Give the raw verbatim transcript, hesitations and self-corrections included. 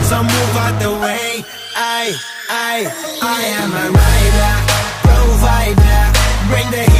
so move out the way. I, I, I am a rider, provider, bring the